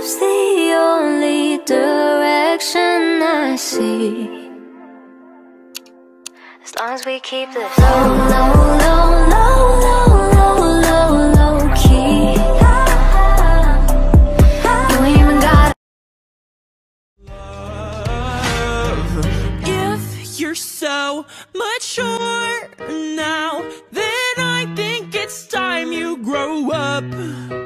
love's the only direction I see. As long as we keep this low, low, low, low, low, low, low, low key. You ain't even got love. If you're so mature now, then I think it's time you grow up.